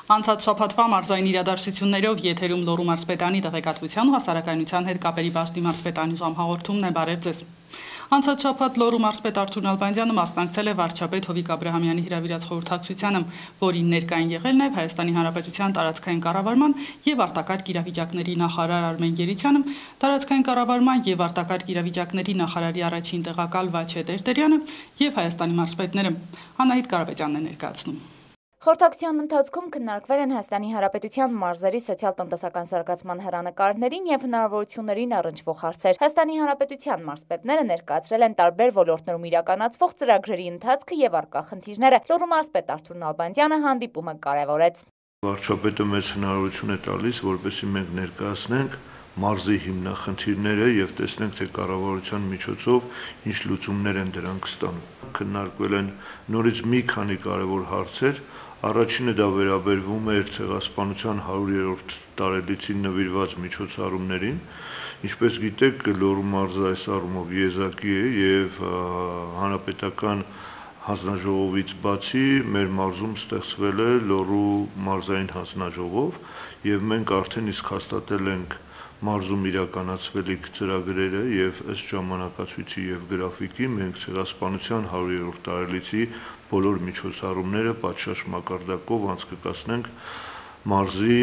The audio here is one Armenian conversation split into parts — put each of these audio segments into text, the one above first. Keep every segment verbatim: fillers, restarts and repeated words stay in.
Անցած շաբաթվա մարզային իրադարձություններով եթերում Լոռու մարզպետանի տեղեկատվության ու հասարակայնության հետ կապերի բաժնի մարզպետանի ժամհաղորդումն է, բարև ձեզ։ Անցած շաբաթ Լոռու մարզպետ Արթուր Նալբանդյանը մասնակցել է վարչապետ Հովիկ Աբրահամյանի հրավիրած խորհրդակցությանը, որին ներկային եղել նաև Հայաստանի Հանրապետության տարածքային կառավարման եւ արտակարգ իրավիճակների նախարար Արմեն Երիցյանը, տարածքային կառավարման եւ արտակարգ իրավիճակների նախարարի առաջին տեղակալ Վաչե Տերտերյանը եւ Հայաստանի մարզպետները։ Անահիտ Կարապետյանն է ներկայացնում։ Խորհրդակցության ընթացքում քննարկվել են Հայաստանի Հանրապետության մարզերի սոցիալ-տնտեսական զարգացման հեռանկարներին եւ հնարավորություններին առնչվող հարցեր։ Հայաստանի Հանրապետության մարզպետները ներկայացրել են տարբեր ոլորտներում իրականացվող ծրագրերի ընթացքը եւ առկա խնդիրները։ Լոռու մարզպետ Արթուր Նալբանդյանը հանդիպումը կարևորեց։ Վարչապետը մեզ հնարավորություն է տալիս, որպեսզի մենք ներկայացնենք մարզի հիմնախնդիրները եւ տեսնենք, թե կառավարության միջոցով ինչ լուծումներ են դրանք ստանում։ Քննարկվել են նորից մի քանի կարևոր հարցեր։ Առաջինը դա վերաբերվում էր ցեղասպանության հարյուրերորդ տարելիցին նվիրված միջոցառումներին։ Ինչպես գիտեք, Լոռու մարզը այս առումով եզակի է եւ հանրապետական հանձնաժողովից բացի մեր մարզում ստեղծվել է Լոռու մարզային հանձնաժողով եւ մենք արդեն իսկ հաստատել ենք մարզում իրականացվելիք ծրագրերը եւ ըստ ժամանակացույցի եւ գրաֆիկի մենք ցեղասպանության հարյուրերորդ տարելիցի բոլոր միջոցառումները պատշաճ մակարդակով անցկացնենք մարզի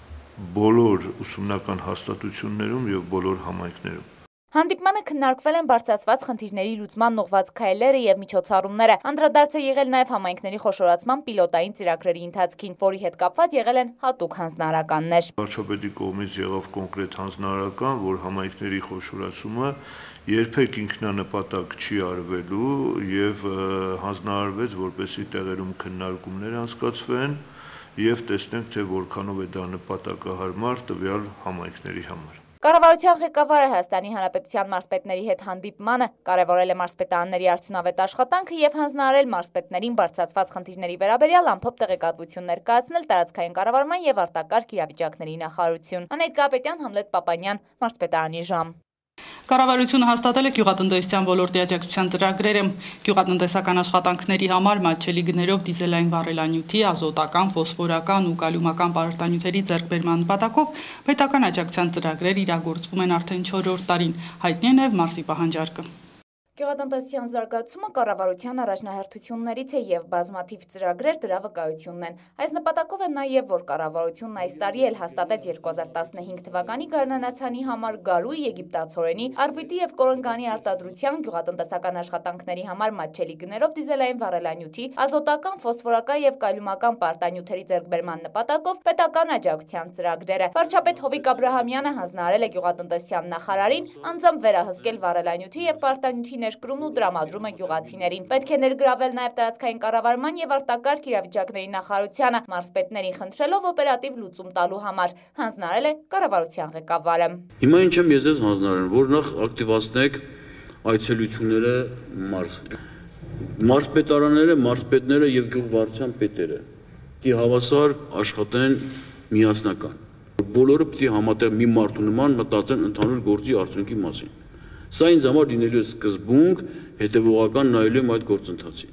բոլոր ուսումնական հաստատություններում եւ բոլոր համայնքներում։ Հանդիպմանը քննարկվել են բարձրացված խնդիրների լուծման ուղղված քայլերը եւ միջոցառումները։ Անդրադարձ է եղել նաեւ համայնքների խոշորացման պիլոտային ծրագրերի ընթացքին, որի հետ կապված եղել են հատուկ հանձնարարականներ։ Վարչապետի կողմից եղավ կոնկրետ հանձնարարական, որ համայնքների խոշորացումը երբեք ինքնանպատակ չի արվելու եւ հանձնարարվեց, որպեսզի տեղերում քննարկումներ անցկացվեն եւ տեսնենք, թե որքանով է դա նպատակահարմար տվյալ համայնքների համար։ Կառավարության ղեկավարը Հայաստանի Հանրապետության մարզպետների հետ հանդիպմանը կարևորել է մարզպետարանների արդյունավետ աշխատանքը եւ հանձնարարել մարզպետներին բարձրացված խնդիրների վերաբերյալ ամփոփ տեղեկատվություն ներկայացնել տարածքային կառավարման եւ արտակարգ իրավիճակների նախարարություն։ Անահիտ Կարապետյան, Համլետ Պապանյան, մարզպետարանի ժամ։ Կառավարությունը հաստատել է գյուղատնտեսության ոլորտի աջակցության ծրագրերը։ Գյուղատնտեսական աշխատանքների համար մատչելի գներով դիզելային վառելանյութի, ազոտական, ֆոսֆորական ու կալիումական պարարտանյութերի ձեռքբերման նպատակով պետական աջակցության ծրագրեր իրագործվում են արդեն չորրորդ տարին, հայտնի է նաև մարզի պահանջարկը։ Գյուղատնտեսության զարգացումը կառավարության առաջնահերթություններից է եւ բազմաթիվ ծրագրեր դրա վկայությունն են։ Այս նպատակով է նաեւ, որ կառավարությունն այս տարի էլ հաստատեց երկու հազար տասնհինգ թվականի գարնանացանի համար գարու, եգիպտացորենի, արվիտի եւ կորնգանի արտադրության, գյուղատնտեսական աշխատանքների համար մատչելի գներով դիզելային վառելանյութի, ազոտական, ֆոսֆորական եւ կալիումական պարտանյութերի ձեռքբերման նպատակով պետական աջակցության ծրագրերը։ Վարչապետ Հովիկ Աբրահամյանը հանձնարարել է գյուղատնտեսության նախարարին անձամբ վերահսկել վառելանյութի եւ պարտանյութի ներկրումն ու տրամադրումը գյուղացիներին։ Պետք է ներգրավել նաև տարածքային կառավարման եւ արտակարգ իրավիճակների նախարարությանը, մարզպետներին խնդրելով օպերատիվ լուծում տալու համար, հանձնարարել է կառավարության ղեկավարը։ Հիմա ինչ եմ ես ես հանձնարարել, որ նախ ակտիվացնեք այցելությունները մարզ։ Մարզպետարանները, մարզպետները եւ գյուղվարչության պետերը պիտի հավասար աշխատեն միասնական։ Բոլորը պիտի համատեղ մի մարդու նման մտածեն ընդհանուր գործի արդյունքի մասին։ Սա ինձ համար լինելու է սկզբունք, հետևողական նայելու եմ այդ գործընթացին։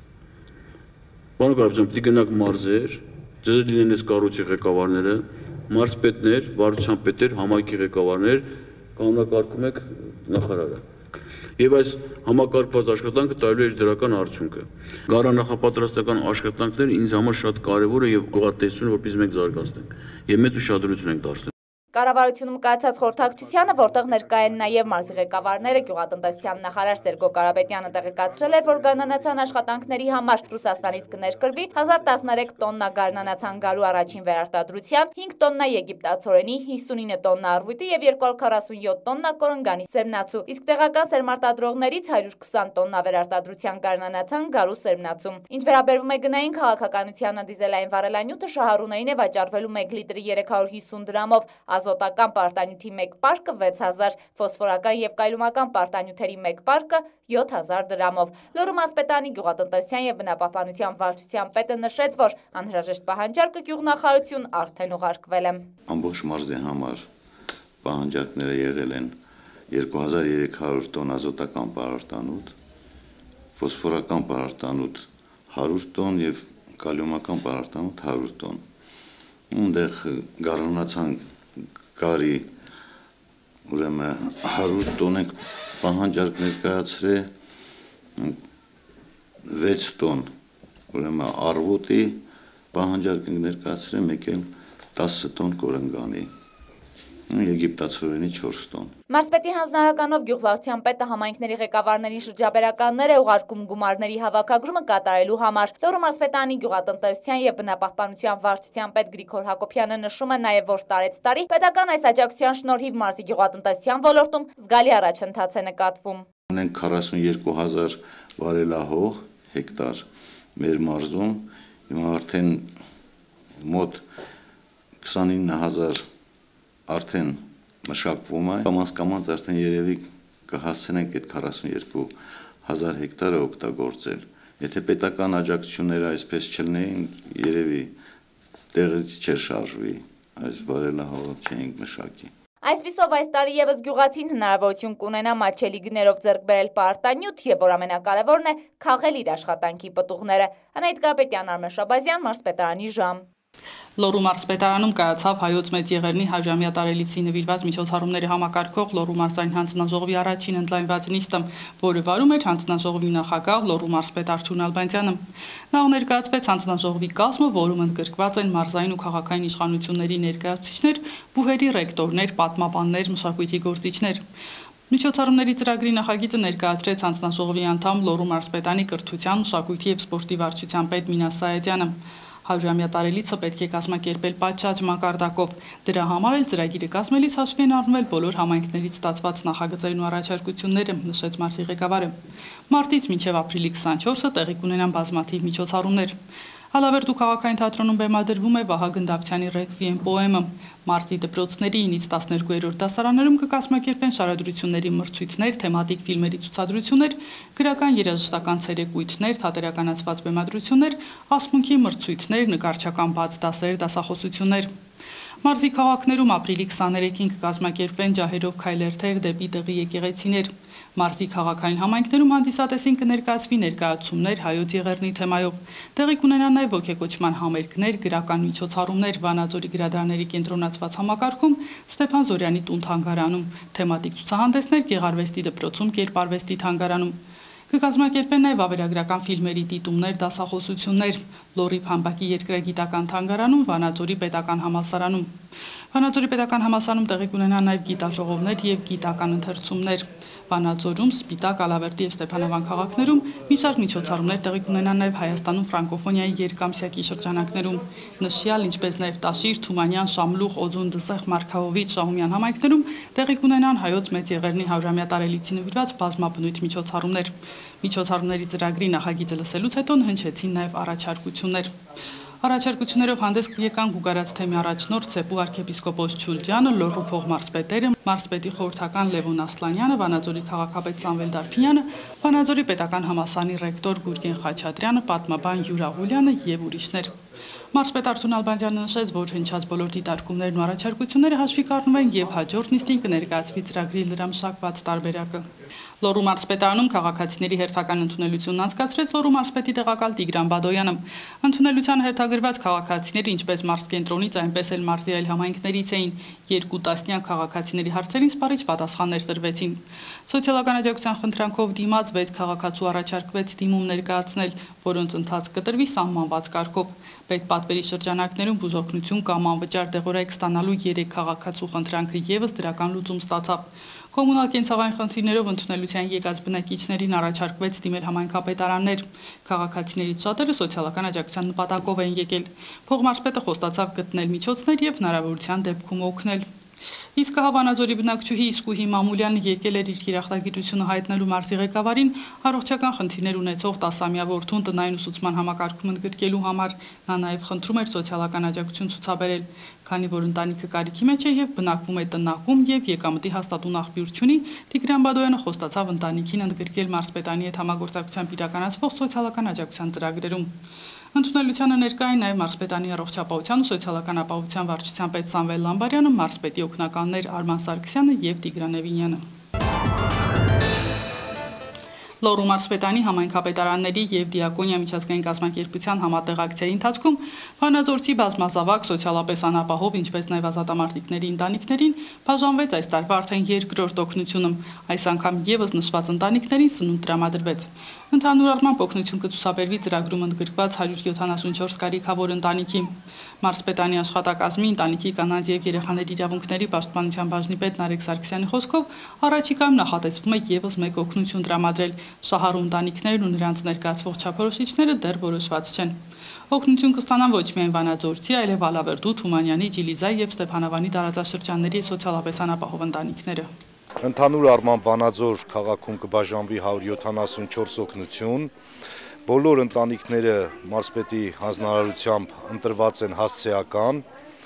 Պարոն Կարապետյան, պիտի գնաք մարզեր, ձեզ լինեն այս կառույցի ղեկավարները, մարզպետներ, վարչության պետեր, համայնքի ղեկավարներ, կանոնակարգում եք նախարարը։ Եվ այս համակարգված աշխատանքը տալու է իր դրական արդյունքը։ Գարանախապատրաստական աշխատանքները ինձ համար շատ կարևոր է եւ գյուղատնտեսությունը որպես մենք զարգացնենք եւ մեծ ուշադրություն ենք դարձնում։ Կառավարությունում կայացած խորհրդակցությանը, որտեղ ներկա են նաև մարզի ղեկավարները, գյուղատնտեսության նախարար Սերգո Կարապետյանը տեղեկացրել էր, որ գարնանացան աշխատանքների համար Ռուսաստանից կներկրվի հազար տասներեք տոննա գարնանացան գարու առաջին վերարտադրության, հինգ տոննա եգիպտացորենի, հիսունինը տոննա արվույթի եւ երկու հարյուր քառասունյոթ տոննա կորնգանի սերմնացու, իսկ տեղական սերմարտադրողներից հարյուր քսան տոննա վերարտադրության գարնանացան գարու սերմնացում։ Ինչ վերաբերվում է գնային քաղաքականությանը, դիզելային վառելանյութը շահառուներին է վաճառվելու մեկ լիտրի երեք հարյուր հիսուն դրամով, ազոտական պարտանյութի մեկ պարկը վեց հազար, ֆոսֆորական եւ կայլումական պարտանյութերի մեկ պարկը յոթ հազար դրամով։ Լոռու մարզպետանի գյուղատնտեսության եւ բնապահպանության վարչության պետը նշեց, որ անհրաժեշտ պահանջարկը գյուղնախարարություն արդեն ուղարկվել է։ Ամբողջ մարզի համար պահանջարկները եղել են երկու հազար երեք հարյուր տոն ազոտական պարարտանյութ, ֆոսֆորական պարարտանյութ հարյուր տոն եւ կալիումական պարարտանյութ հարյուր տոն։ Ունդեղ գարնացան կարի ուրեմն հարյուր տոնենք պահանջարկ ներկայացրե վեց տոն ուրեմն արվոտի պահանջարկ ներկայացրե մեկ էլ տասը տոն կորնգանի Եգիպտացորենի չորս տոն։ Մարզպետի հանձնարարականով գյուղվարության պետը համայնքների ղեկավարներին շրջաբերականներ է ուղարկում գումարների հավաքագրումը կատարելու համար։ Լոռու մարզպետանի գյուղատնտեսության եւ բնապահպանության վարչության պետ Գրիգոր Հակոբյանը նշում է նաեւ, որ տարեց տարի պետական այս աջակցության շնորհիվ մարզի գյուղատնտեսության ոլորտում զգալի առաջընթաց է նկատվում։ Ունենք քառասունյոթ հազար վարելահող հեկտար մեր մարզում, հիմա արդեն մոտ քսանինը հազար արդեն մշակվում է, կամաց-կամաց արդեն երևի կհասցնենք այդ քառասունյոթ հազար հեկտարը օգտագործել։ Եթե պետական աջակցությունները այսպես չլինեին, երևի տեղից չէր շարժվի, այս վարելահողը չէինք մշակի։ Այսպիսով այս տարի եւս գյուղացին հնարավորություն կունենա մատչելի գներով ձեռք բերել պարտանյութ եւ որ ամենակարևորն է քաղել իր աշխատանքի պտուղները։ Անահիտ Կարապետյան, Արմեն Շաբազյան, մարզպետարանի ժամ։ Լոռու մարզպետարանում կայացավ Հայոց Մեծ Եղեռնի հարյուրամյա տարելիցի նվիրված միջոցառումների համակարգող Լոռու մարզային հանձնաժողովի առաջին ընդլայնված նիստը, որը վարում էր հանձնաժողովի նախագահ Լոռու մարզպետ Արթուր Նալբանդյանը։ Նա ներկայացվեց հանձնաժողովի կազմը, որում ընդգրկված են մարզային ու քաղաքային իշխանությունների ներկայացուցիչներ, բուհերի ռեկտորներ, պատմաբաններ, մշակույթի գործիչներ։ Միջոցառումների ծրագրի նախագիծը ներկայացրեց հանձնաժողովի անդամ Լոռու մարզպետանի կրթության, մշակույթի եւ սպորտի վարչության պետ Մինաս Սայադյանը։ Հարյուրամյա տարելիցը պետք է կազմակերպել պատշաճ մակարդակով։ Դրա համար էլ ծրագիրը կազմելիս հաշվի են առնվել բոլոր համայնքներից ստացված նախագծերն ու առաջարկությունները, նշեց մարզի ղեկավարը։ Մարտից մինչև ապրիլի քսանչորսը տեղի կունենան բազմաթիվ միջոցառումներ։ Ալավերդու քաղաքային թատրոնում բեմադրվում է Վահագն Դավթյանի ռեկվիեմ պոեմը։ Մարզի դպրոցների ինից տասներկուերորդ դասարաններում կկազմակերպեն շարադրությունների մրցույթներ, թեմատիկ ֆիլմերի ցուցադրություններ, գրական երաժշտական ցերեկույթներ, թատերականացված բեմադրություններ, ասմունքի մրցույթներ, նկարչական բաց դասեր, դասախոսություններ։ Մարզի քաղաքներում ապրիլի քսաներեքին կկազմակերպվեն ջահերով քայլերթեր դեպի տեղի եկեղեցիներ։ Մարզի քաղաքային համայնքներում հանդիսատեսին կներկայացվի ներկայացումներ Հայոց Եղեռնի թեմայով։ Տեղի կունենան նաև ոգեկոչման համերգներ, գրական միջոցառումներ Վանաձորի գրադարանների կենտրոնացված համակարգում, Ստեփան Զորյանի տուն-թանգարանում, թեմատիկ ցուցահանդեսներ Գեղարվեստի դպրոցում, Կերպարվեստի թանգարանում։ Կկազմակերպեն նաև ավերագրական ֆիլմերի դիտումներ, դասախոսություններ Լոռի Փամբակի երկրագիտական թանգարանում, Վանաձորի պետական համալսարանում։ Վանաձորի պետական համալսարանում տեղի կունենան նաև գիտաժողովներ եւ գիտական ընթերցումներ։ Վանաձորում, Սպիտակ, Ալավերդի եւ Ստեփանավան քաղաքներում մի շարք միջոցառումներ տեղի կունենան նաև Հայաստանում ֆրանկոֆոնիայի երկամսյակի շրջանակներում։ Նշյալ, ինչպես նաև Տաշիր, Թումանյան, Շամլուխ, Օձուն, Դսեղ, Մարգարովիչ, Շահումյան համայնքներում տեղի կունենան Հայոց Մեծ Եղեռնի հարյուրամյա տարելիցի նվիրված բազմաբնույթ միջոցառումներ։ Միջոցառումների ծրագրի նախագիծը լսելուց հետո հնչեցին նաև առաջարկություններ։ Առաջարկություններով հանդես եկան Գուգարաց թեմի առաջնորդ Սեպու arczepiskopos Չուլջյանը, Լոռու փողմարզպետերը, մարզպետի խորհրդական Լևոն Ասլանյանը, Վանաձորի քաղաքապետ Սամվել Դարփինյանը, Վանաձորի պետական համալսարանի ռեկտոր Գուրգեն Խաչատրյանը, պատմաբան Յուրա Ղուլյանը եւ ուրիշներ։ Մարզպետ Արթուր Նալբանդյանը նշեց, որ հնչած բոլոր դիտարկումներն ու առաջարկությունները հաշվի կառնում են եւ հաջորդ նիստին կներկայացվի ծրագրի լրամշակված տարբերակը։ Լոռու մարզպետարանում քաղաքացիների հերթական ընդունելությունն անցկացրեց Լոռու մարզպետի տեղակալ Տիգրան Բադոյանը։ Ընդունելության հերթագրված քաղաքացիները ինչպես մարզ կենտրոնից, այնպես էլ մարզի այլ համայնքներից էին։ Երկու տասնյակ քաղաքացիների հարցերին սպառիչ պատասխաններ տրվեցին։ Սոցիալական աջակցության խնդրանքով դիմաց վեց քաղաքացու առաջարկվեց դիմում ներկայացնել, որոնց ընթացք կտրվի սահմանված կարգով։ Պետպատվերի շրջանակներում բուժօգնություն կամ անվճար դեղորայք ստանալու երեք քաղաքացու խնդրանքը եւս դրական լուծում ստացավ։ Կոմունալ կենցաղային խնդիրներով ընդունելության եկած բնակիչներին առաջարկվեց դիմել համայնքապետարաններ։ Քաղաքացիներից շատերը սոցիալական աջակցության նպատակով են եկել։ Փողմարզպետը խոստացավ գտնել միջոցներ եւ հնարավորության դեպքում օգնել։ Իսկ Վանաձորի բնակչուհի Իսկուհի Մամուլյանը եկել էր իր գիտախտագիտությունը հայտնելու մարզի ղեկավարին առողջական խնդիրներ ունեցող տասամյա որդուն տնային ուսուցման համակարգում ընդգրկելու համար։ Նա նաև խնդրում էր սոցիալական աջակցություն ցուցաբերել, քանի որ ընտանիքը կարիքի մեջ է եւ բնակվում է տնակում եւ եկամտի հաստատուն աղբյուր չունի, Տիգրան Բադոյանը խոստացավ ընտանիքին ընդգրկել մարզպետանի հետ համագործակցությամբ իրականացվող սոցիալական աջակցության ծրագրերում։ Ընդունելությանը ներկա էին նաև մարզպետանի առողջապահության ու սոցիալական ապահովության վարչության պետ Սամվել Լամբարյանը, մարզպետի օգնականներ Արման Սարգսյանը եւ Տիգրան Էվինյանը։ Լոռու մարզպետանի համայնքապետարանների եւ Դիակոնիա միջազգային կազմակերպության համատեղ ակցիայի ընթացքում Վանաձորցի բազմազավակ սոցիալապես անապահով, ինչպես նաեւ ազատամարտիկների ընտանիքներին բաժանվեց այս տարվա արդեն երկրորդ օգնությունը։ Այս անգամ եւս նշված ընտանիքներին սնունդ տրամադրվեց։ Ընդհանուր առմամբ օգնություն կցուսաբերվի ծրագրում ընդգրկված հարյուր յոթանասունչորս կարիքավոր ընտանիքի։ Մարզպետանի աշխատակազմի ընտանիքի կանանց եւ երեխաների իրավունքների պաշտպանության բաժնի պետ Նարեկ Սարգսյանի խոսքով առաջիկայում նախատեսվում է եւս մեկ օգնություն տրամադրել։ Շահառու ընտանիքներն ու նրանց ներկայացվող չափորոշիչները դեռ որոշված չեն։ Օգնություն կստանան ոչ միայն Վանաձորցի, այլև Ալավերդու, Թումանյանի, Ջիլիզայի եւ Ստեփանավանի տարածաշրջանների սոցիալապես անապահով ընտանիքները։ Ընդհանուր առմամբ Վանաձոր քաղաքում կբաժանվի հարյուր յոթանասունչորս օգնություն։ Բոլոր ընտանիքները մարզպետի հանձնարարությամբ ընտրված են հասցեական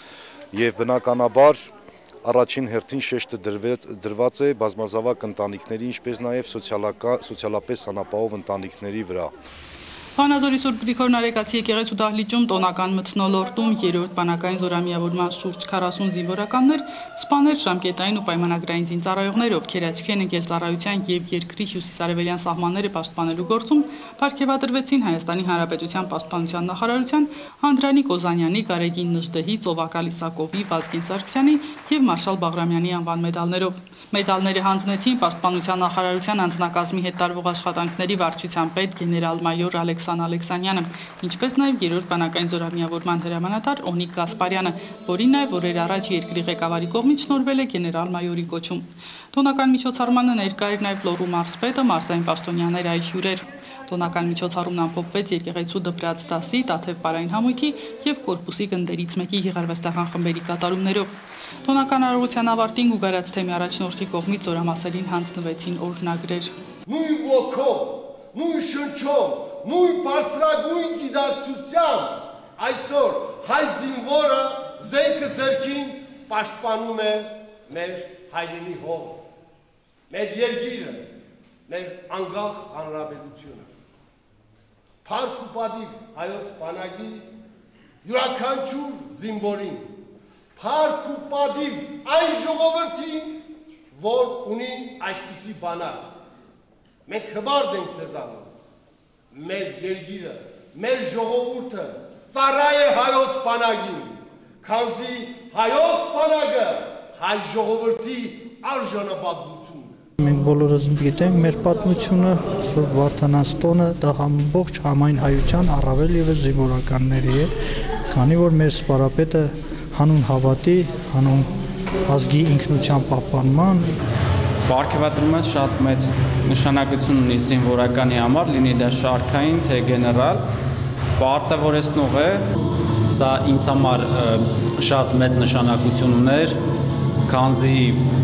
եւ բնականաբար առաջին հերթին շեշտը դրված է բազմազավակ ընտանիքների, ինչպես նաեւ սոցիալապես անապահով ընտանիքների վրա։ Վանաձորի Սուրբ Գրիգոր Նարեկացի եկեղեցու դահլիճում տոնական մթնոլորտում երրորդ բանակային զորամիավորման շուրջ քառասուն զինվորականներ, սպաներ, ժամկետային ու պայմանագրային զինծառայողներ, ովքեր աչքի են ընկել ծառայության եւ երկրի հյուսիսարևելյան սահմանները պաշտպանելու գործում, պարգևատրվեցին Հայաստանի Հանրապետության պաշտպանության նախարարության Անդրանիկ Օզանյանի, Գարեգին Նժդեհի, Ծովակալ Իսակովի, Վազգեն Սարգսյանի եւ Մարշալ Բաղրամյանի անվան մեդալներով։ Մեդալները հանձնեցին պաշտպանության նախարարության անձնակազմի հետ տարվող աշխատանքների վարչության պետ գեներալ-մայոր Ալեքսան Ալեքսանյանը, ինչպես նաև երրորդ բանակային զորամիավորման հրամանատար Օնիկ Գասպարյանը, որին նաև օրեր առաջ երկրի ղեկավարի կողմից շնորհվել է գեներալ-մայորի կոչում։ Տոնական միջոցառմանը ներկա էր նաև Լոռու մարզպետը, մարզային պաշտոնյաներ, այլ հյուրեր։ Տոնական միջոցառումն ամփոփվեց եկեղեցու դպրաց դասի, Տաթև պարային համույթի եւ կորպուսի գնդերից մեկի գեղարվեստական խմբերի կատարումներով։ Տոնական արարողության ավարտին Գուգարաց թեմի առաջնորդի կողմից զորամասերին հանձնվեցին օրհնագրեր։ Նույն ոգով, նույն շնչով, նույն բարձրագույն գիտակցությամբ այսօր հայ զինվորը զենքը ձեռքին պաշտպանում է մեր հայրենի հողը, մեր երկիրը, մեր անկախ հանրապետությունը։ Փառք ու պատիվ հայոց բանակի յուրաքանչյուր զինվորին, փառք ու պատիվ այն ժողովրդին, որ ունի այսպիսի բանակ։ Մենք հբարդ ենք ձեզանով, մեր երկիրը, մեր ժողովուրդը ծառայ է հայոց բանակին, քանզի հայոց բանակը հայ ժողովրդի արժանապատվությունն է։ Մենք բոլորս գիտենք մեր պատմությունը, որ Վարդանանց տոնը դա ամբողջ համայն հայության, առավել ևս զինվորականների է, քանի որ մեր սպարապետը հանուն հավատի, հանուն ազգի ինքնության պահպանման Պարգևատրումը շատ մեծ նշանակություն ունի զինվորականի համար, լինի դա շարքային, թե գեներալ, պարտավորեցնող է։ Սա ինձ համար շատ մեծ նշանակություն ուներ, քանզի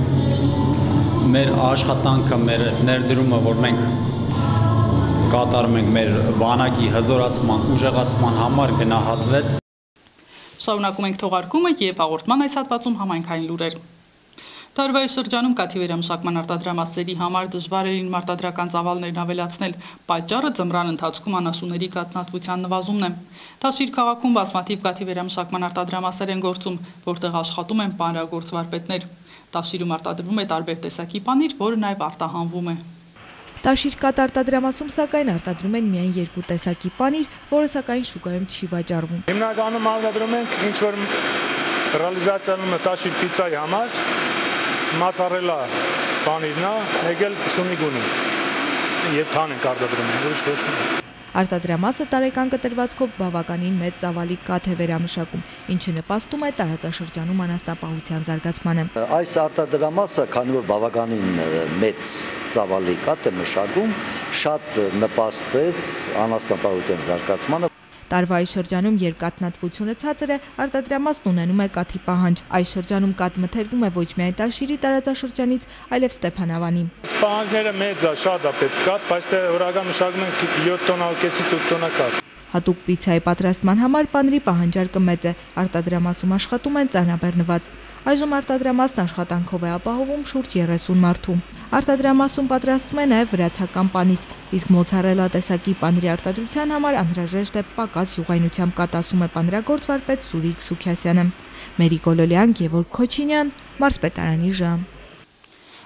մեր աշխատանքը, մեր ներդրումը, որ մենք կատարում ենք մեր բանակի հզորացման, ուժեղացման համար գնահատվեց։ Շարունակում ենք թողարկումը եւ հաղորդման այս հատվածում համայնքային լուրեր։ Տարվա այս շրջանում կաթի վերամշակման արտադրամասերի համար դժվար է լինում արտադրական ծավալներն ավելացնել, պատճառը ձմռան ընթացքում անասունների կաթնատվության նվազումն է։ Տաշիր քաղաքում բազմաթիվ կաթի վերամշակման արտադրամասեր են գործում, որտեղ աշխատում են պանրագործ վարպետներ։ Տաշիրում արտադրվում է տարբեր տեսակի պանիր, որը նաև արտահանվում է։ Տաշիր կաթ արտադրամասում սակայն արտադրում են միայն երկու տեսակի պանիր, որը սակայն շուկայում չի վաճառվում։ Հիմնականում արտադրում ենք ինչ որ ռեալիզացիանում է Տաշիր պիցայի համար, մացարելա պանիրն է, եկել սունիկ ունի։ Եվ թան ենք արտադրում, ուրիշ ոչ մի։ Արտադրամասը տարեկան կտրվածքով բավականին մեծ ծավալի կաթ է վերամշակում, ինչը նպաստում է տարածաշրջանում անասնապահության զարգացմանը։ Այս արտադրամասը, քանի որ բավականին մեծ ծավալի կաթ է մշակում, շատ նպաստեց անասնապահության զարգացմանը։ Տարվա այս շրջանում, երբ կաթնատվությունը ցածր է, արտադրամասն ունենում է կաթի պահանջ։ Այս շրջանում կաթ մթերվում է ոչ միայն Տաշիրի տարածաշրջանից, այլև Ստեփանավանի։ Պահանջները մեծ է, շատ է պետք կաթ, բայց դե օրական մշակում ենք յոթ տոննա կեսից ութ տոննա կաթ։ Հատուկ պիցայի պատրաստման համար պանրի պահանջարկը մեծ է, արտադրամասում աշխատում են ծանրաբեռնված։ Այժմ արտադրամասն աշխատանքով է ապահովում շուրջ երեսուն մարդու։ Արտադրամասում պատրաստվում է նաև վրացական պանիր, իսկ մոցարելա տեսակի պանիրի արտադրության համար անհրաժեշտ է պակաս յուղայնությամբ կաթ, ասում է պանրագործ վարպետ Սուրիկ Սուքյասյանը։ Մերի Գոլոլյան, Գևորգ Քոչինյան, Մարզպետարանի ժամ։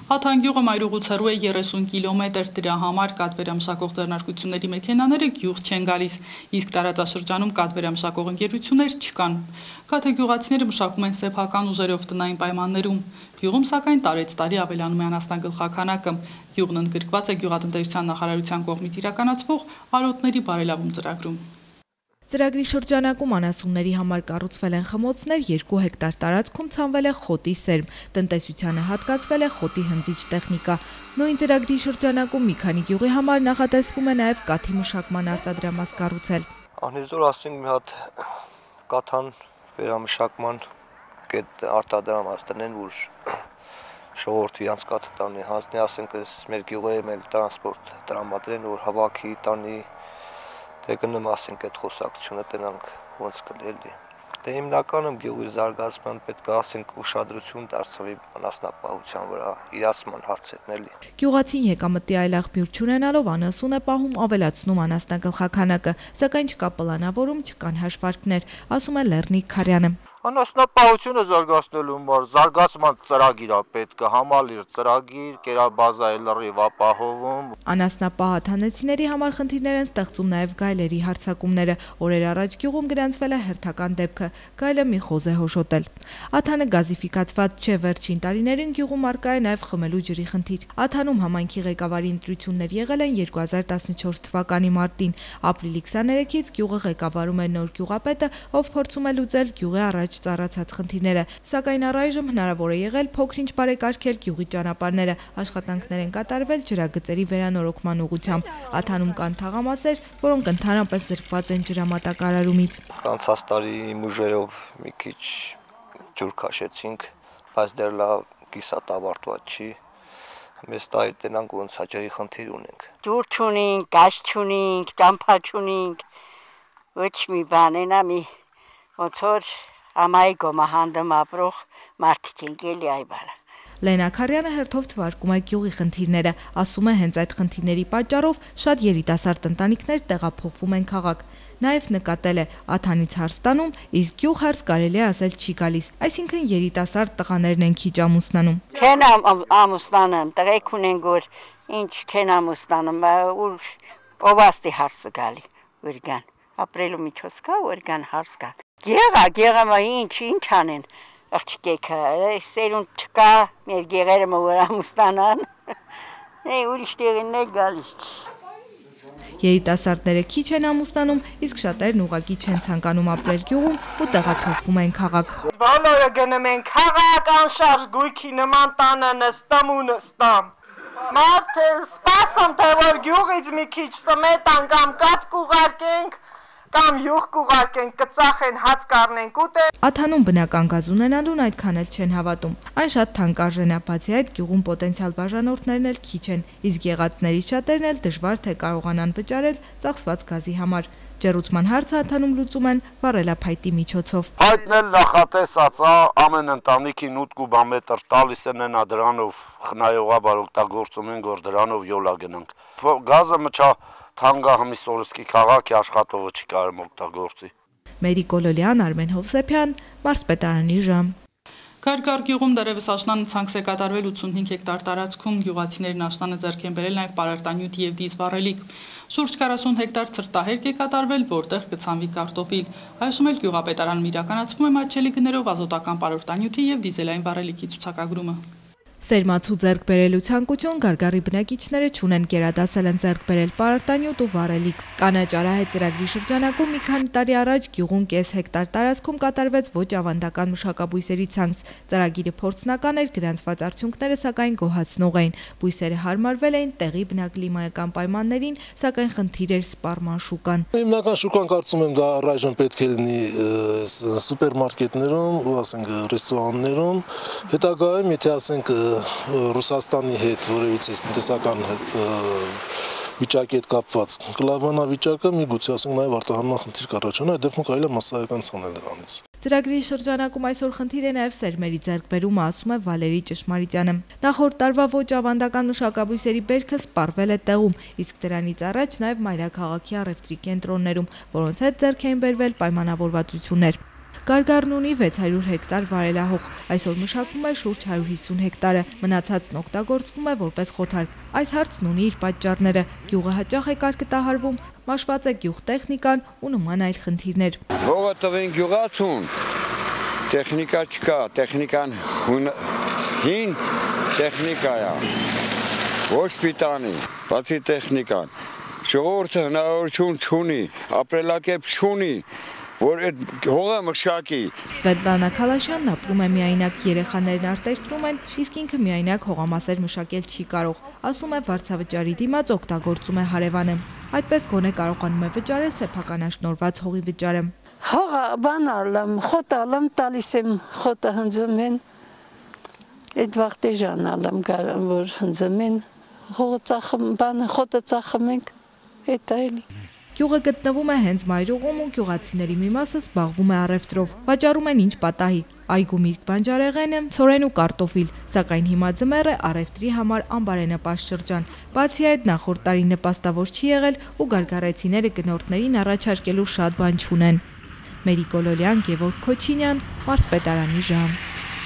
Աթան գյուղը մայրուղուց հեռու է երեսուն կիլոմետր, դրա համար կատվերամշակող ձեռնարկությունների մեքենաները գյուղ չեն գալիս, իսկ տարածաշրջանում կատվերամշակող ընկերություններ չկան։ Քաթե գյուղացիները մշակում են սեփական ուժերով տնային պայմաններում։ Գյուղում սակայն տարեց տարի ավելանում է անասնագլխաքանակը։ Գյուղն ընդգրկված է գյուղատնտեսության նախարարության կողմից իրականացվող արոտների բարելավում ծրագրում։ Ծրագրի շրջանակում անասունների համար կառուցվել են խմոցներ, երկու հեկտար տարածքում ցանվել է խոտի սերմ, տնտեսությանը հատկացվել է խոտի հնձիչ տեխնիկա։ Նույն ծրագրի շրջանակում մի քանի գյուղի համար նախատեսվում է նաև կաթի մշակման արտադրամաս կառուցել։ Անիզոր ասենք մի հատ կաթան վերամշակման կետ արտադրամաս տնեն, որ ժողովրդի իրանց կաթը տանի, հանձնի ասենք մեր գյուղերը մեր տրանսպորտ տրամադրեն, որ հավաքի տանի Դե գնում ասենք այդ խոսակցությունը տնանք ոնց կլելի։ Դե հիմնականում գյուղի զարգացման պետք է ասենք ուշադրություն դարձվի անասնապահության վրա, իրացման հարցերն էլի։ Գյուղացին եկամտի այլ աղբյուր չունենալով անասուն է պահում, ավելացնում անասնագլխաքանակը, սակայն չկա պլանավորում, չկան հաշվարկներ, ասում է Լեռնիկ Քարյանը։ Անասնապահությունը զարգացնելու համար զարգացման ծրագիր է պետք, համալիր ծրագիր, կերաբազայի լրիվ ապահովում։ Անասնապահաթանեցիների համար խնդիրներ են ստեղծում նաև գայլերի հարձակումները։ Օրեր առաջ գյուղում գրանցվել է հերթական դեպքը, գայլը մի խոզ է հոշոտել։ Աթանը գազիֆիկացված չէ, վերջին տարիներին գյուղում առկա է նաև խմելու ջրի խնդիր։ Աթանում համայնքի ղեկավարի ընտրություններ եղել են երկու հազար տասնչորս թվականի մարտին։ Ապրիլի քսաներեքից գյուղը ղեկավարում է նոր գյուղապետը, ով փորձում է լուծել գյուղի առաջ ծառացած խնդիրները, սակայն առայժմ հնարավոր է եղել փոքրինչ բարեկարգել գյուղի ճանապարհները, աշխատանքներ են կատարվել ջրագծերի վերանորոգման ուղղությամբ։ Աթանում կան թաղամասեր, որոնք ընդհանրապես զրկված են ջրամատակարարումից։ Անցած տարի մուժերով մի քիչ ջուր քաշեցինք, բայց դեռ լավ կիսատ ավարտված չի։ Մեզ տարի տնանք ոնց հաջողի խնդիր ունենք։ Ջուր չունենք, գազ չունենք, ճամփա չունենք, ոչ մի բան ենա մի ոնց որ ամայի գոմահանդում ապրող մարդիկ են գելի այ բալա։ Լենա Քարյանը հերթով թվարկում է գյուղի խնդիրները, ասում է հենց այդ խնդիրների պատճառով շատ երիտասարդ ընտանիքներ տեղափոխվում են քաղաք։ Նաև նկատել է Աթանից Հարստանում, իսկ գյուղ հարս կարելի է ասել չի գալիս, այսինքն երիտասարդ տղաներն են քիչ ամուսնանում։ Չեն ամուսնանում, տղեկ ունեն որ ինչ չեն ամուսնանում, ուր ովաստի հարսը գալի, որ գան, ապրելու միջոց կա, որ գան հարս գան։ Գեղա, գեղամա ինչ, ինչ անեն, աղջիկեքը, սերունդ չկա, մեր գեղերը մոր ամուսնանան, ուրիշ տեղին է գալիս։ Երիտասարդները քիչ են ամուսնանում, իսկ շատերն ուղղակի չեն ցանկանում ապրել գյուղում ու տեղափոխվում են քաղաք։ Բոլորը գնում են քաղաք, անշարժ գույքի նման տանը նստամ ու նստամ։ Մարդը սպասում թե որ գյուղից մի քիչ սմետան կամ կաթ կուղարկենք, կամ յուղ կուղարկենք, կծախեն, հաց կառնենք ուտել։ Աթանում բնական գազ ունենալուն այդքան էլ չեն հավատում։ Այն շատ թանկարժեն է, բացի այդ գյուղում պոտենցիալ բաժանորդներն էլ քիչ են, իսկ եղածների շատերն էլ դժվար թե կարողանան վճարել ծախսված գազի համար։ Ջեռուցման հարցը Աթանում լուծում են վառելափայտի միջոցով։ Փայտն էլ նախատեսած է, ամեն ընտանիքին ութ կուբամետր տալիս են նա դրանով խնայողաբար օգտագործում են, որ դրանով յոլա գնանք։ Գազը մչա Թանգա Հմիսորսկի քաղաքի աշխատողը չի կարում օգտագործի։ Մերի Կոլոլյան, Արմեն Հովսեփյան, Մարզպետարանի ժամ։ Գարգար գյուղում դեռևս աշնանը ցանց է կատարվել ութսունհինգ հեկտար տարածքում, գյուղացիներն աշնանը ձեռք են բերել նաև պարարտանյութ և դիզ վառելիք։ Շուրջ քառասուն հեկտար ցրտահերկ է կատարվել, որտեղ կցանվի կարտոֆիլ։ Այժմ էլ գյուղապետարանում իրականացվում է մատչելի գներով ազոտական պարարտանյութի և դիզելային վառելիքի ցուցակագրումը։ Սերմացու ձեռք բերելու ցանկություն Գարգարի բնակիչները չունեն, գերադասել են ձեռք բերել պարարտանյութ ու վառելիք։ Կանաչ արահետ ծրագրի շրջանակում մի քանի տարի առաջ գյուղում կես հեկտար տարածքում կատարվեց ոչ ավանդական մշակաբույսերի ցանց։ Ծրագիրը փորձնական էր, գրանցված արդյունքները սակայն գոհացնող էին։ Բույսերը հարմարվել էին տեղի բնակլիմայական պայմաններին, սակայն խնդիր էր սպառման շուկան։ Հիմնական շուկան կարծում եմ դա առայժմ պետք է լինի սուպերմարկետներում ու ասենք ռեստորաններում, հետագայում եթե ասենք Ռուսաստանի հետ որևիցե տնտեսական վիճակի հետ կապված կլավանա վիճակը միգուցե ասենք նաև արտահանման խնդիր կառաջանա, այդ դեպքում կարելի է մասսայական ցանել դրանից։ Ծրագրի շրջանակում այսօր խնդիր է նաև սերմերի ձեռքբերումը, ասում է Վալերի Ճշմարիտյանը։ Նախորդ տարվա ոչ ավանդական մշակաբույսերի բերքը սպառվել է տեղում, իսկ դրանից առաջ նաև մայրաքաղաքի առևտրի կենտրոններում, որոնց հետ ձեռք էին բերվել պայմանավորվածություններ։ Գարգարն ունի վեց հարյուր հեկտար վարելահող, այսօր մշակվում է շուրջ հարյուր հիսուն հեկտարը, մնացածն օգտագործվում է որպես խոթարկ։ Այս հարցն ունի իր պատճառները, գյուղը հաճախ է կարկտահարվում, մաշված է գյուղտեխնիկան ու նման այլ խնդիրներ։ Հողը տվին գյուղացուն, տեխնիկա չկա, տեխնիկան հին տեխնիկա է, ոչ պիտանի, բացի տեխնիկան, ժողովուրդը հնարավորություն չունի, ապրելակերպ չունի, որ այդ հողը մշակի։ Սվետլանա Քալաշյանն ապրում է միայնակ, երեխաներն արտերկրում են, իսկ ինքը միայնակ հողամասեր մշակել չի կարող։ Ասում է վարձավճարի դիմաց օգտագործում է հարևանը։ Այդպես գոնե կարողանում է վճարել սեփականաշնորհված հողի վճարը։ Հողը բանալım, խոտալım, տալիս եմ խոտը հնձում են, այդ վաղտեժան ալım կարամ, որ հնձում են, հողը ծախում, բանը խոտը ծախում ենք, այդ այլի։ Գյուղը գտնվում է հենց մայրուղում ու գյուղացիների մի մասը զբաղվում է առևտրով։ Վաճառում են ինչ պատահի՝ այգու միրգ բանջարեղենը, ցորեն ու կարտոֆիլ, սակայն հիմա ձմեռ է առևտրի համար անբարենպաստ շրջան։ Բացի այդ, նախորդ տարի նպաստավոր չի եղել ու գարգարեցիները գնորդներին առաջարկելու շատ բան չունեն։ Մերի Գոլոլյան, Գևորգ Քոչինյան, Մարզպետարանի ժամ։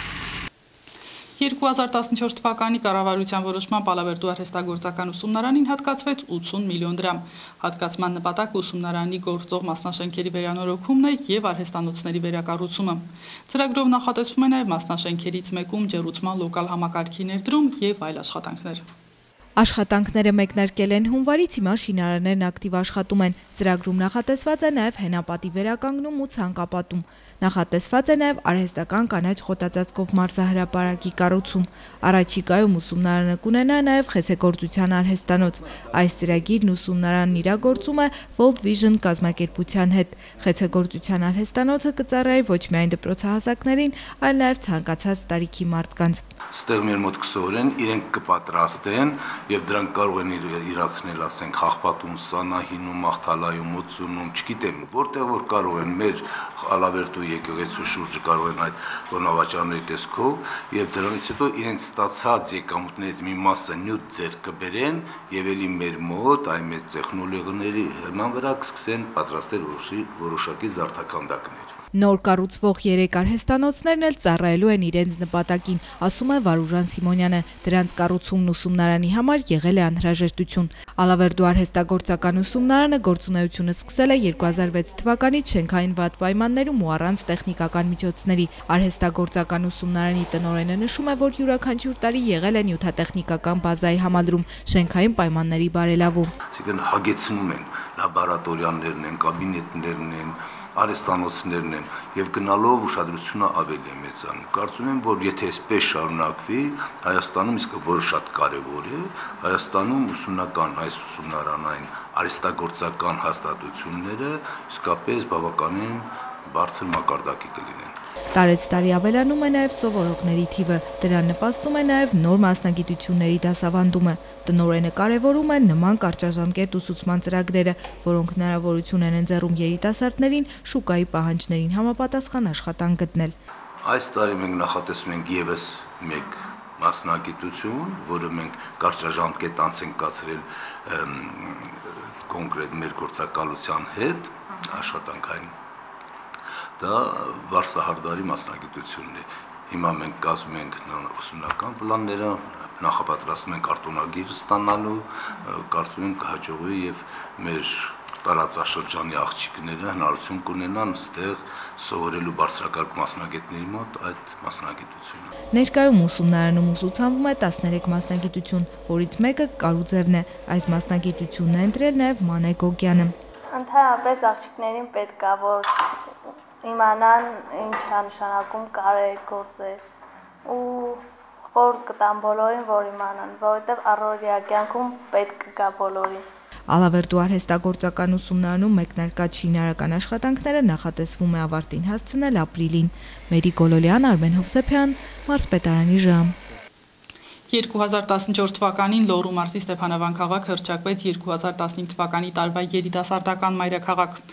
երկու հազար տասնչորս թվականի կառավարության որոշմամբ Ալավերդու արհեստագործական ուսումնարանին հատկացվեց ութսուն միլիոն դրամ։ Հատկացման նպատակը ուսումնարանի գործող մասնաշենքերի վերանորոգումն է եւ արհեստանոցների վերակառուցումը։ Ծրագրով նախատեսվում է նաեւ մասնաշենքերից մեկում ջեռուցման լոկալ համակարգի ներդրում եւ այլ աշխատանքներ։ Աշխատանքները մեկնարկել են հունվարից, հիմա շինարարներն ակտիվ աշխատում են։ Ծրագրում նախատեսված է նաև հենապատի վերականգնում ու ցանկապատում։ Նախատեսված է նաև արհեստական կանաչ խոտածածկով մարզահրապարակի կառուցում։ Առաջիկայում ուսումնարանը կունենա նաև խեցեգործության արհեստանոց։ Այս ծրագիրն ուսումնարանն իրագործում է World Vision կազմակերպության հետ։ Խեցեգործության արհեստանոցը կծառայի ոչ միայն դպրոցահասակներին, այլ նաև ցանկացած տարիքի մարդկանց։ Ստեղ մեր մոտ կսովորեն, իրենք կպատրաստեն եւ դրանք կարող են իրացնել, ասենք, խաղպատում, սանահինում, մաղթալայում, մոցունում, չգիտեմ, որտեղ որ կարող են մեր Ալավերդու եկեղեցու շուրջը կարող են այդ բանավաճառների տեսքով եւ դրանից հետո իրենց ստացած եկամուտներից մի մասը նյութ ձեռք կբերեն եւ ելի մեր մոտ այ մեր տեխնոլոգիաների հիման վրա կսկսեն պատրաստել որոշակի զարդաքանդակներ։ Նոր կառուցվող երեք արհեստանոցներն էլ ծառայելու են իրենց նպատակին, ասում է Վարուժան Սիմոնյանը։ Դրանց կառուցումն ուսումնարանի համար եղել է անհրաժեշտություն։ Ալավերդու արհեստագործական ուսումնարանը գործունեությունը սկսել է երկու հազար վեց թվականից շենքային վատ պայմաններում ու առանց տեխնիկական միջոցների։ Արհեստագործական ուսումնարանի տնօրենը նշում է, որ յուրաքանչյուր տարի եղել է նյութատեխնիկական բազայի համալրում, շենքային պայմանների բարելավում։ Այսինքն հագեցնում են լաբորատորիաներն են, կաբինետներն են, արհեստանոցներն են եւ գնալով ուշադրությունը ավելի է մեծանում։ Կարծում եմ, որ եթե այսպես շարունակվի, Հայաստանում իսկ որը շատ կարեւոր է, Հայաստանում ուսումնական այս ուսումնարանային արհեստագործական հաստատությունները իսկապես բավականին բարձր մակարդակի կլինեն։ Տարեց տարի ավելանում է նաև սովորողների թիվը, դրան նպաստում է նաև նոր մասնագիտությունների դասավանդումը։ Տնօրենը կարևորում է նման կարճաժամկետ ուսուցման ծրագրերը, որոնք հնարավորություն են ընձեռում երիտասարդներին շուկայի պահանջներին համապատասխան աշխատանք գտնել։ Այս տարի մենք նախատեսում ենք եւս մեկ մասնագիտություն, որը մենք կարճաժամկետ անց ենք կացրել կոնկրետ մեր գործակալության հետ աշխատանքային դա վարսահարդարի մասնագիտությունն է։ Հիմա մենք կազմում ենք ուսումնական պլանները, նախապատրաստում ենք արտոնագիր ստանալու, կարծում եմ կհաջողվի եւ մեր տարածաշրջանի աղջիկները հնարավորություն կունենան ստեղ սովորելու բարձրակարգ մասնագետների մոտ այդ մասնագիտությունը։ Ներկայում ուսումնարանում ուսուցանվում է տասներեք մասնագիտություն, որից մեկը կարուձևն է։ Այս մասնագիտությունն է ընտրել նաև Մանե Գոգյանը։ Ընդհանրապես աղջիկներին պետք է որ իմանան ինչ է նշանակում կարել գործել ու խորհուրդ կտամ բոլորին, որ իմանան, որովհետև առօրյա կյանքում պետք կգա բոլորին։ Ալավերդու արհեստագործական ուսումնարանում մեկնարկած շինարարական աշխատանքները նախատեսվում է ավարտին հասցնել ապրիլին։ Մերի Գոլոլյան, Արմեն Հովսեփյան, Մարզպետարանի ժամ։ երկու հազար տասնչորս թվականին Լոռու մարզի Ստեփանավան քաղաքը հռչակվեց երկու հազար տասնհինգ թվականի տարվա երիտասարդական մայրաքաղաք։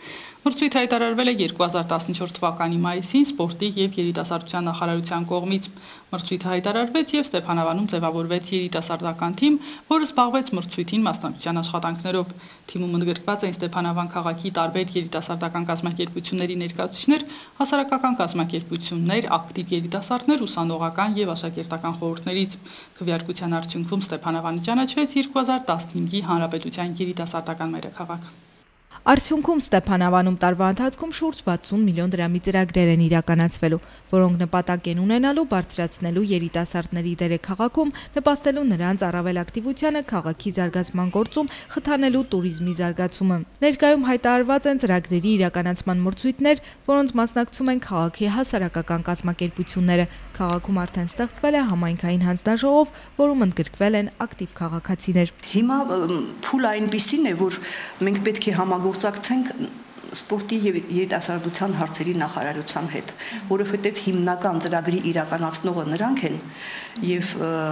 Մրցույթը հայտարարվել է երկու հազար տասնչորս թվականի մայիսին սպորտի և երիտասարդության նախարարության կողմից։ Մրցույթը հայտարարվեց և Ստեփանավանում ձևավորվեց երիտասարդական թիմ, որը զբաղվեց մրցույթին մասնակցության աշխատանքներով։ Թիմում ընդգրկված էին Ստեփանավան քաղաքի տարբեր երիտասարդական կազմակերպությունների ներկայացուցիչներ, հասարակական կազմակերպություններ, ակտիվ երիտասարդներ, ուսանողական և աշակերտական խորհուրդներից։ Քվեարկության արդյունքում Ստեփանավանը ճանաչվեց երկու հազար տասնհինգի Հանրապետության երիտասարդական մայրաքաղաք։ Արդյունքում Ստեփանավանում տարվա ընթացքում շուրջ վաթսուն միլիոն դրամի ծրագրեր են իրականացվելու, որոնք նպատակ են ունենալու բարձրացնելու երիտասարդների դերը քաղաքում, նպաստելու նրանց առավել ակտիվությանը քաղաքի զարգացման գործում, խթանելու տուրիզմի զարգացումը։ Ներկայում հայտարարված են ծրագրերի իրականացման մրցույթներ, որոնց մասնակցում են քաղաքի հասարակական կազմակերպությունները։ Քաղաքում արդեն ստեղծվել է համայնքային հանձնաժողով, որում ընդգրկվել են ակտիվ քաղաքացիներ։ Հիմա փուլը այնպիսին է, որ մենք պետք է համագործակցենք սպորտի և երիտասարդության հարցերի նախարարության հետ, որովհետև հիմնական ծրագրի իրականացնողը նրանք են և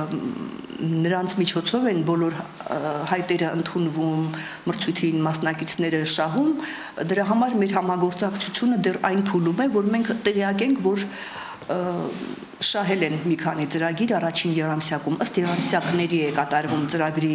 նրանց միջոցով են բոլոր հայտերը ընդունվում, մրցույթին մասնակիցները շահում, դրա համար մեր համագործակցությունը դեռ այն փուլում է, որ մենք տեղյակ ենք, որ շահել են մի քանի ծրագիր առաջին եռամսյակում, ըստ եռամսյակների է կատարվում ծրագրի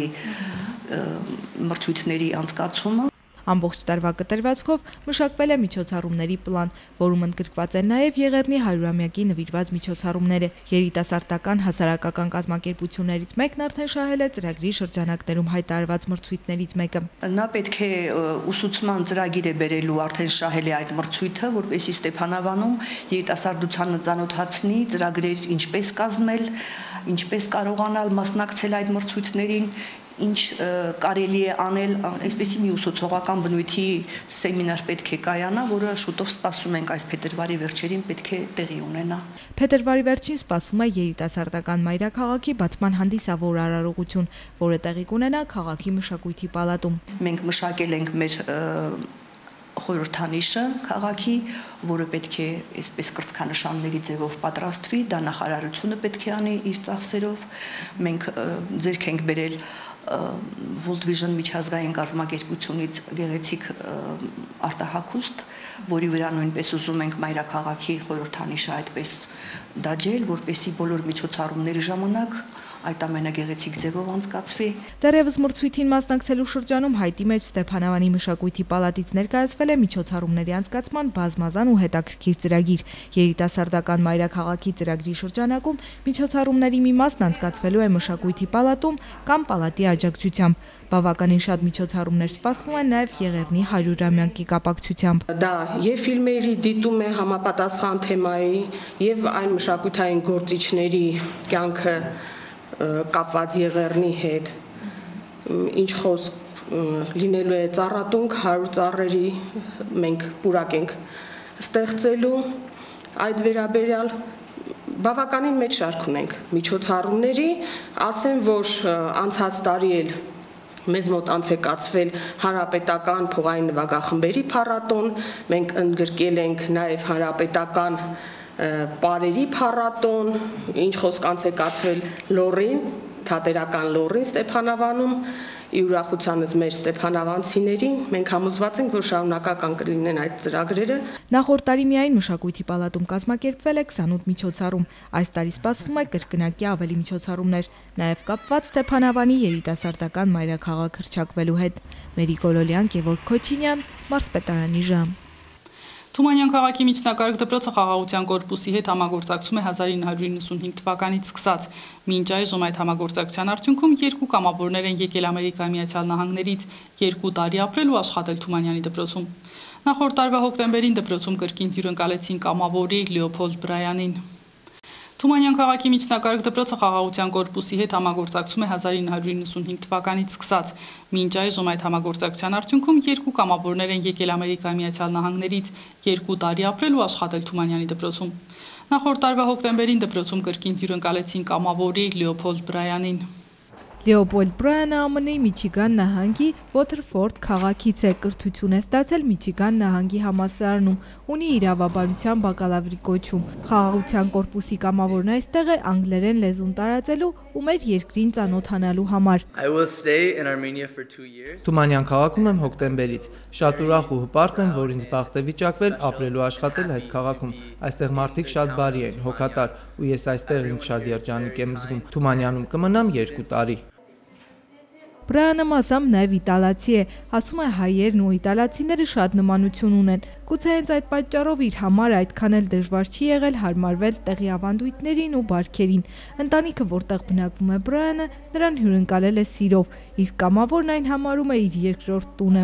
մրցույթների անցկացումը։ Ամբողջ տարվա կտրվածքով մշակվել է միջոցառումների պլան, որում ընդգրկված են նաև Եղեռնի հարյուրամյակի նվիրված միջոցառումները։ Երիտասարդական հասարակական կազմակերպություններից մեկն արդեն շահել է ծրագրի շրջանակներում հայտարարված մրցույթներից մեկը։ Նա պետք է ուսուցման ծրագիր է բերելու, արդեն շահել է այդ մրցույթը, որպեսզի Ստեփանավանում երիտասարդությանը ծանոթացնի ծրագրեր ինչպես կազմել, ինչպես կարողանալ մասնակցել այդ մրցույթներին, ինչ կարելի է անել, այսպեսի մի ուսուցողական բնույթի սեմինար պետք է կայանա, որը շուտով սպասում ենք այս փետրվարի վերջերին պետք է տեղի ունենա։ Փետրվարի վերջին սպասվում է երիտասարդական մայրաքաղաքի բացման հանդիսավոր արարողություն, որը տեղի կունենա քաղաքի մշակույթի պալատում։ Մենք մշակել ենք մեր խորհրդանիշը քաղաքի, որը պետք է այսպես կրծքանշանների ձևով պատրաստվի, դա նախարարությունը պետք է անի իր ծախսերով։ Մենք ձեռք ենք բերել World Vision միջազգային կազմակերպությունից գեղեցիկ արտահայտust, որի վրա նույնպես ուզում ենք մայրաքաղաքի խորհրդանիշը այդպես դաջել, որպեսզի բոլոր միջոցառումների ժամանակ այդ ամենագեղեցիկ ձևով անցկացվի։ Դեռևս մրցույթին մասնակցելու շրջանում հայտի մեջ Ստեփանավանի մշակույթի պալատից ներկայացվել է միջոցառումների անցկացման բազմազան ու հետաքրքիր ծրագիր։ Երիտասարդական մայրաքաղաքի ծրագրի շրջանակում միջոցառումների մի մասն անցկացվելու է մշակույթի պալատում կամ պալատի աջակցությամբ։ Բավականին շատ միջոցառումներ սպասվում են նաև Եղեռնի հարյուրամյակի կապակցությամբ։ Դա եւ ֆիլմերի դիտում է համապատասխան թեմայի, եւ այն մշակութային գործիչների կյանքը կապված Եղեռնի հետ, ինչ խոսք լինելու է ծառատունք, հարյուր ծառերի մենք պուրակ ենք ստեղծելու, այդ վերաբերյալ բավականին մեծ շարք ունենք միջոցառումների, ասեմ, որ անցած տարի էլ մեզ մոտ անցեկացվել հանրապետական փողային նվագախմբերի փառատոն, մենք ընդգրկել ենք նաև հանրապետական պարերի փառատոն, ինչ խոսք անցեկացվել լոռին, թատերական լոռին Ստեփանավանում, ի ուրախությանս մեր ստեփանավանցիներին, մենք համոզված ենք, որ շարունակական կլինեն այդ ծրագրերը։ Նախորդ տարի միայն մշակույթի պալատում կազմակերպվել է քսանութ միջոցառում, այս տարի սպասվում է կրկնակի ավելի միջոցառումներ, նաև կապված Ստեփանավանի երիտասարդական մայրաքաղաք հռչակվելու հետ։ Մերի Գոլոլյան, Գևորգ Քոչինյան, Մարզպետարանի ժամ։ Թումանյան քաղաքի միջնակարգ դպրոցը խաղաղության կորպուսի հետ համագործակցում է հազար ինը հարյուր իննսունհինգ թվականից սկսած։ Մինչ այժմ այդ համագործակցության արդյունքում երկու կամավորներ են եկել Ամերիկայի Միացյալ Նահանգներից, երկու տարի ապրել ու աշխատել Թումանյանի դպրոցում։ Նախորդ տարվա հոկտեմբերին դպրոցում կրկին հյուրընկալեցին կամավորի Լեոփոլդ Բրայանին։ Թումանյան քաղաքի միջնակարգ դպրոցը խաղաղության կորպուսի հետ համագործակցում է հազար ինը հարյուր իննսունհինգ թվականից սկսած։ Մինչ այժմ այդ համագործակցության արդյունքում երկու կամավորներ են եկել Ամերիկայի Միացյալ Նահանգներից, երկու տարի ապրել ու աշխատել Թումանյանի դպրոցում։ Նախորդ տարվա հոկտեմբերին դպրոցում կրկին հյուրընկալեցին կամավորի Լեոփոլդ Բրայանին։ Լեոպոլդ Բրայանը Ա Մ Ն-ի Միչիգան նահանգի Ոթերֆորդ քաղաքից է, կրթություն է ստացել Միչիգան նահանգի համալսարանում, ունի իրավաբանության բակալավրի կոչում։ Խաղաղության կորպուսի կամավորն այստեղ է անգլերեն լեզուն տարածելու ու մեր երկրին ծանոթանալու համար։ Թումանյան քաղաքում եմ հոկտեմբերից։ Շատ ուրախ ու հպարտ եմ, որ ինձ բախտ է վիճակվել ապրելու աշխատել այս քաղաքում։ Այստեղ մարդիկ շատ բարի են, հոգատար, ու ես այստեղ ինձ շատ երջանիկ եմ զգում։ Թումանյանում կմնամ երկու տարի։ Բրայանը մասամբ նաև իտալացի է, ասում է հայերն ու իտալացիները շատ նմանություն ունեն։ Գուցե հենց այդ պատճառով իր համար այդքան էլ դժվար չի եղել հարմարվել տեղի ավանդույթներին ու բարքերին։ Ընտանիքը, որտեղ բնակվում է Բրայանը, նրան հյուրընկալել է սիրով, իսկ կամավորն այն համարում է իր երկրորդ տունը։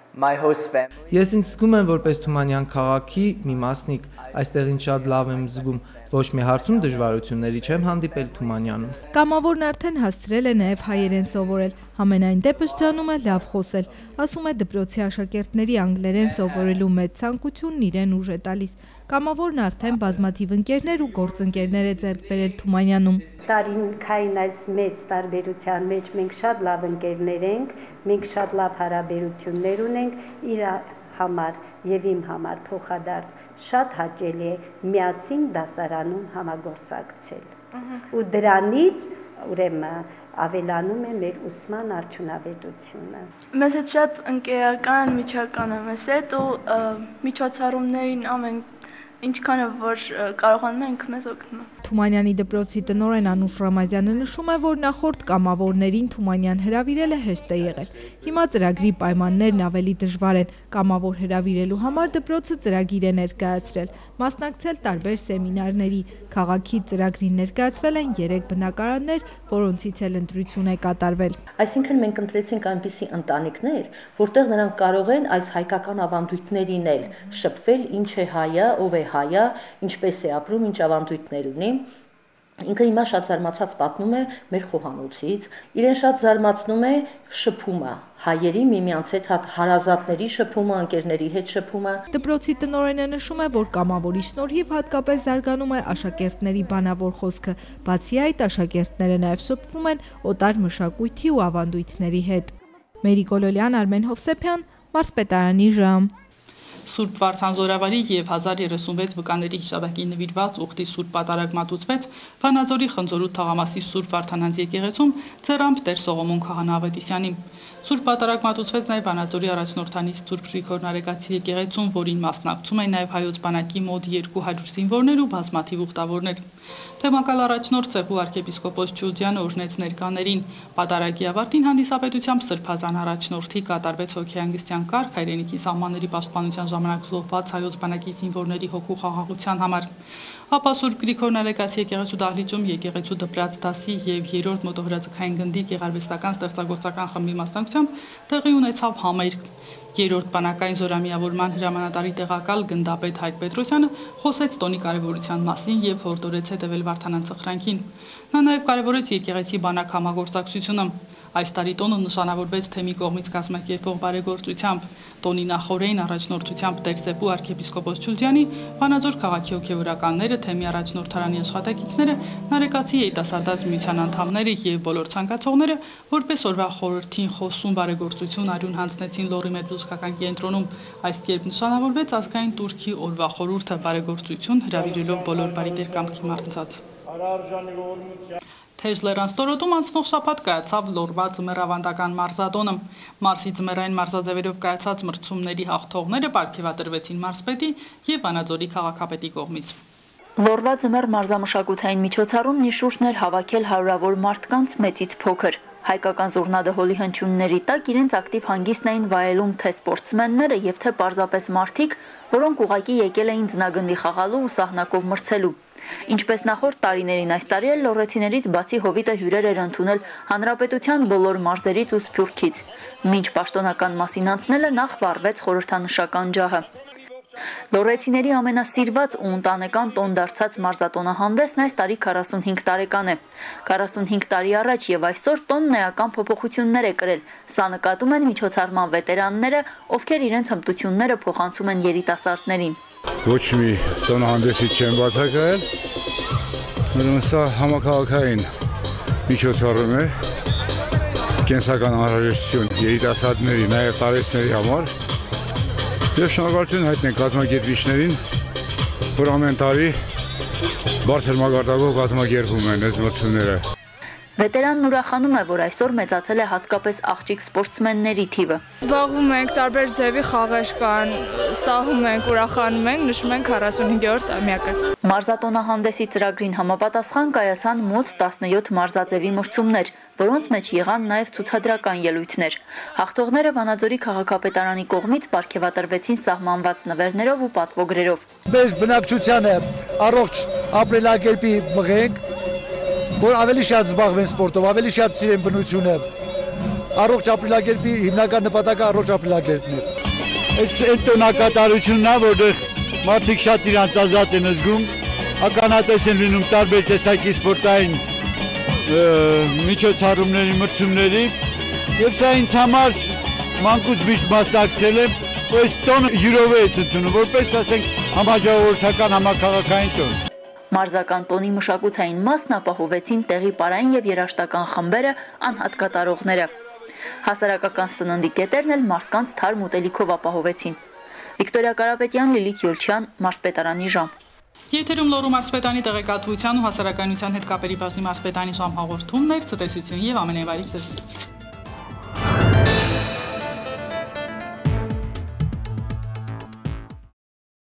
Ես ինձ զգում եմ որպես Թումանյան քաղաքի մի մասնիկ, այստեղ ինձ շատ լավ եմ զգում, ոչ մի հարցում դժվարությունների չեմ հանդիպել Թումանյանում։ Կամավորն արդեն հասցրել է նաև հայերեն սովորել, համենայն դեպս ջանում է լավ խոսել, ասում է դպրոցի աշակերտների անգլերեն սովորելու մեծ ցանկությունն իրեն ուժ է տալիս։ Կամավորն արդեն բազմաթիվ ընկերներ ու գործընկերներ է ձեռք բերել Թումանյանում։ Տարիքային այս մեծ տարբերության մեջ մենք շատ լավ ընկերներ ենք, մենք շատ լավ հարաբերություններ ունենք, իր համար եւ իմ համար փոխադարձ շատ հաճելի է միասին դասարանում համագործակցել։ Ու դրանից ուրեմն ավելանում է մեր ուսման արդյունավետությունը։ Մեզ հետ շատ ընկերական, միջական է մեզ հետ ու միջոցառումներին ամեն ինչքանը որ կարողանում ենք մեզ օգնում։ Թումանյանի դպրոցի տնօրեն Անուշ Ռամազյանը նշում է, որ նախորդ կամավորներին Թումանյան հրավիրելը հեշտ է եղել։ Հիմա ծրագրի պայմաններն ավելի դժվար են։ Կամավոր հրավիրելու համար դպրոցը ծրագիր է ներկայացրել, մասնակցել տարբեր սեմինարների։ Քաղաքի ծրագրին ներկայացվել են երեք բնակարաններ, որոնցից էլ ընտրություն է կատարվել։ Այսինքն մենք ընտրեցինք այնպիսի ընտանիքներ, որտեղ նրանք կարող են այս հայկական ավանդույթներին էլ շփվել, ինչ է հայը, ով է հայը, ինչպես է ապրում, ինչ ավանդույթներ ունի։ Ինքը հիմա շատ զարմացած պատմում է մեր խոհանոցից, իրեն շատ զարմացնում է շփումը, հայերի միմյանց հետ հարազատների շփումը, ընկերների հետ շփումը։ Դպրոցի տնօրենը նշում է, որ կամավորի շնորհիվ հատկապես զարգանում է աշակերտների բանավոր խոսքը, բացի այդ աշակերտները նաև շփվում են օտար մշակույթի ու ավանդույթների հետ։ Մերի Կոլոլյան, Արմեն Հովսեփյան, Մարզպետարանի ժամ։ Սուրբ Վարդան Զորավարի եւ հազար երեսունվեց վկաների հիշատակին նվիրված ուխտի Սուրբ Պատարագ մատուցվեց Վանաձորի Խնձորուտ թաղամասի Սուրբ Վարդանանց եկեղեցում ձեռամբ Տեր Սողոմոն Քահանա Ավետիսյանին։ Սուրբ Պատարագ մատուցվեց նաև Վանաձորի առաջնորդանից Սուրբ Գրիգոր Նարեկացի եկեղեցում, որին մասնակցում են նաև հայոց բանակի մոտ երկու հարյուր զինվորներ ու բազմաթիվ ուխտավորներ։ Թեմակալ առաջնորդ Սեփու arczepiskopos Չուլդյանը օրհնեց ներկաներին։ Պատարագի ավարտին հանդիսապետությամբ Սրբազան առաջնորդի կատարվեց հոգեհանգստյան կարգ հայրենիքի սահմանների պաշտպանության ժամանակ զոհված հայոց բանակի զինվորների հոգու խաղաղության համար։ Ապա Սուրբ Գրիգոր Նարեկացի եկեղեցու դահլիճում եկեղեցու դպրաց դասի եւ երրորդ մոտոհրաձգային գնդի գեղարվեստական ստեղծագործական խմբի մասնակցությամբ տեղի ունեցավ համերգ։ Երրորդ բանակային զորամիավորման հրամանատարի տեղակալ գնդապետ Հայկ Պետրոսյանը խոսեց տոնի կարևորության մասին եւ հորդորեց հետեւել Վարդանանց սխրանքին։ Նա նաեւ կարևորեց եկեղեցի բանակ համագործակցությունը։ Այս տարի տոնը նշանավորվեց թեմի կողմից կազմակերպվող բարեգործությամբ։ Տոնի նախօրեին առաջնորդությամբ Տեր Սեփու arczepiskopos Չուլդյանի, Վանաձոր քաղաքի հոգևորականները, թեմի առաջնորդարանի աշխատակիցները, Նարեկացի երիտասարդաց միության անդամները եւ բոլոր ցանկացողները որպես օրվա խորհրդին խոսում բարեգործություն արյուն հանձնեցին Լոռի Մեդուզկական կենտրոնում։ Այս կերպ նշանավորվեց ազգային турքի օրվա խորհուրդը բարեգործություն հրավիրելով բոլոր բարիտեր կամքի մարդկանց։ Թեժ Լերանստորոտում անցնող շաբաթ կայացավ Լոռվա ձմեռավանդական մարզադոնը։ Մարզի ձմեռային մարզաձևերով կայացած մրցումների հաղթողները պարգևատրվեցին մարզպետի եւ Վանաձորի քաղաքապետի կողմից։ Լոռվա ձմեռ մարզամշակութային միջոցառումն իր շուրջն էր հավաքել հարյուրավոր մարդկանց մեծից փոքր։ Հայկական զուռնա-դհոլի հնչյունների տակ իրենց ակտիվ հանգիստն էին վայելում թե սպորտսմենները եւ թե պարզապես մարդիկ, որոնք ուղակի եկել էին ձնագնդի խաղալու ու սահնակով մրցելու։ Ինչպես նախորդ տարիներին այս տարի էլ լոռեցիներից բացի հովիտը հյուրեր էր ընդունել հանրապետության բոլոր մարզերից ու Սփյուռքից։ Մինչ պաշտոնական մասին անցնելը նախ վառվեց խորհրդանշական ջահը։ Լոռեցիների ամենասիրված ու ընտանեկան տոն դարձած մարզատոնահանդեսն այս տարի քառասունհինգ տարեկան է։ քառասունհինգ տարի առաջ եւ այսօր տոնն էական փոփոխություններ է կրել։ Սա նկատում են միջոցառման վետերանները, ովքեր իրենց հմտությունները փոխանցում են երիտասարդներին։ Ոչ մի տոնահանդեսի չեն բացակայել, ուրեմն սա համակարգային միջոցառում է, կենսական անհրաժեշտություն երիտասարդների, նաև տարեցների համար։ Եվ շնորհակալություն հայտնենք կազմակերպիչներին, որ ամեն տարի բարձր մակարդակով կազմակերպում են այս մրցումները։ Վետերանն ուրախանում է, որ այսօր մեծացել է հատկապես աղջիկ սպորտսմենների թիվը։ Զբաղվում ենք տարբեր ձևի խաղեր կան, սահում ենք, ուրախանում ենք, նշում ենք քառասունհինգերորդ տարեկան։ Մարզատոնահանդեսի ծրագրին համապատասխան կայացան մոտ տասնյոթ մարզաձևի մրցումներ, որոնց մեջ եղան նաև ցուցադրական ելույթներ։ Հաղթողները Վանաձորի քաղաքապետարանի կողմից պարգևատրվեցին սահմանված նվերներով ու պատվոգրերով։ Մեր բնակչությանը առողջ ապրելակերպի մղենք, որ ավելի շատ զբաղվեն սպորտով, ավելի շատ սիրեն բնությունը, առողջ ապրելակերպի հիմնական նպատակը առողջ ապրելակերպն է։ Այս այդ տոնակատարությունն է, որտեղ մարդիկ շատ իրանց ազատ են զգում, ականատես են լինում տարբեր տեսակի սպորտային միջոցառումների, մրցումների, եւ սա ինձ համար մանկուց միշտ մասնակցել եմ, որ այս տոնը յուրով է ընդունում, որպես ասենք համաժողովրդական համակարգային տոն։ Մարզական տոնի մշակութային մասն ապահովեցին տեղի պարային եւ երաժշտական խմբերը, անհատ կատարողները։ Հասարակական սննդի կետերն էլ մարդկանց թարմ ուտելիքով ապահովեցին։ Վիկտորիա Կարապետյան, Լիլիթ Յուլչյան, Մարզպետարանի ժամ։ Եթերում Լոռու մարզպետանի տեղեկատվության ու հասարակայնության հետ կապերի բաժնի մարզպետանի ժամ հաղորդումներ, ցտեսություն եւ ամենավայրիկ ձեզ։